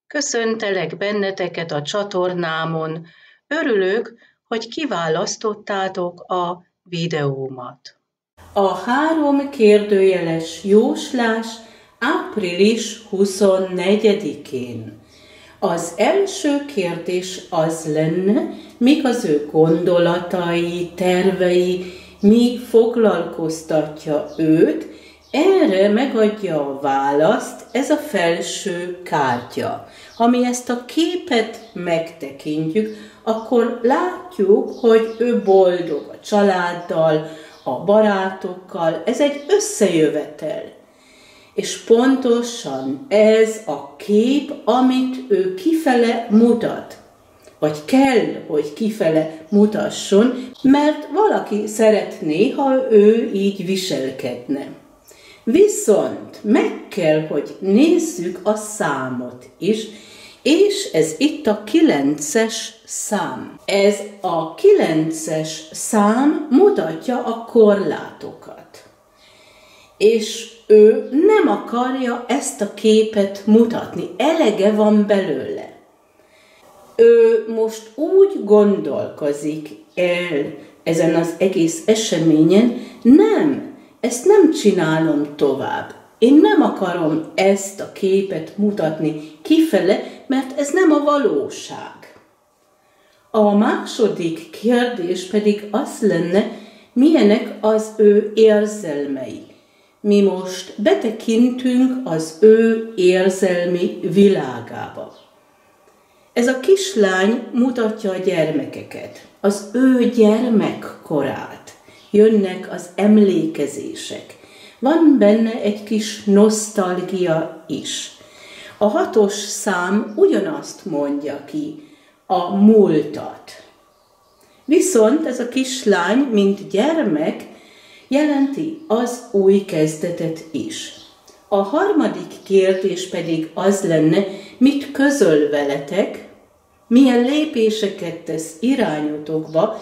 Köszöntelek benneteket a csatornámon. Örülök, hogy kiválasztottátok a videómat. A 3 kérdőjeles jóslás április 24-én. Az első kérdés az lenne, mik az ő gondolatai, tervei, mi foglalkoztatja őt. Erre megadja a választ ez a felső kártya. Ha mi ezt a képet megtekintjük, akkor látjuk, hogy ő boldog a családdal, a barátokkal, ez egy összejövetel. És pontosan ez a kép, amit ő kifele mutat. Vagy kell, hogy kifele mutasson, mert valaki szeretné, ha ő így viselkedne. Viszont meg kell, hogy nézzük a számot is, és ez itt a 9-es szám. Ez a 9-es szám mutatja a korlátokat. És ő nem akarja ezt a képet mutatni, elege van belőle. Ő most úgy gondolkozik el ezen az egész eseményen, ezt nem csinálom tovább. Én nem akarom ezt a képet mutatni kifele, mert ez nem a valóság. A második kérdés pedig az lenne, milyenek az ő érzelmei. Mi most betekintünk az ő érzelmi világába. Ez a kislány mutatja a gyermekeket, az ő gyermekkorát. Jönnek az emlékezések. Van benne egy kis nosztalgia is. A 6-os szám ugyanazt mondja ki, a múltat. Viszont ez a kislány, mint gyermek, jelenti az új kezdetet is. A harmadik kérdés pedig az lenne, mit közöl veletek, milyen lépéseket tesz irányotokba,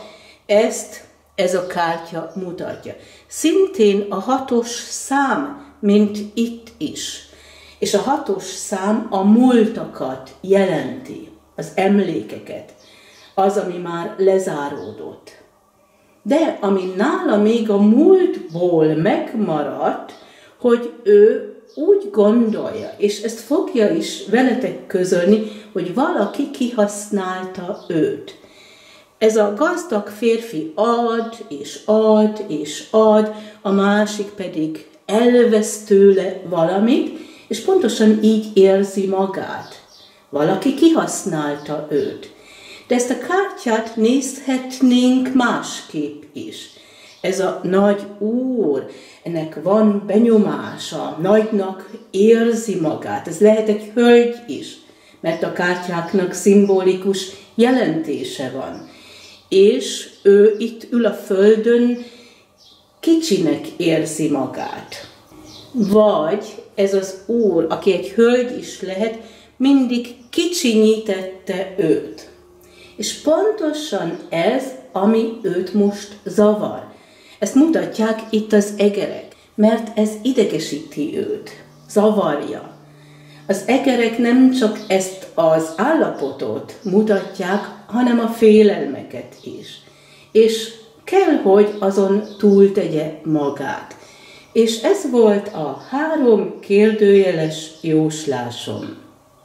ez a kártya mutatja. Szintén a 6-os szám, mint itt is. És a 6-os szám a múltakat jelenti, az emlékeket, az, ami már lezáródott. De ami nála még a múltból megmaradt, hogy ő úgy gondolja, és ezt fogja is veletek közölni, hogy valaki kihasználta őt. Ez a gazdag férfi ad, és ad, és ad, a másik pedig elvesz tőle valamit, és pontosan így érzi magát. Valaki kihasználta őt. De ezt a kártyát nézhetnénk másképp is. Ez a nagy úr, ennek van benyomása, nagynak érzi magát. Ez lehet egy hölgy is, mert a kártyáknak szimbolikus jelentése van. És ő itt ül a földön, kicsinek érzi magát. Vagy ez az úr, aki egy hölgy is lehet, mindig kicsinyítette őt. És pontosan ez, ami őt most zavar. Ezt mutatják itt az egerek, mert ez idegesíti őt, zavarja. Az egerek nem csak ezt az állapotot mutatják, hanem a félelmeket is. És kell, hogy azon túltegye magát. És ez volt a 3 kérdőjeles jóslásom.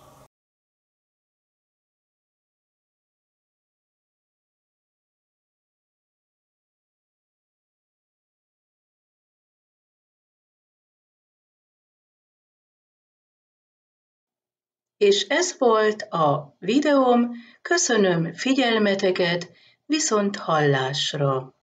És ez volt a videóm, köszönöm figyelmeteket, viszont hallásra!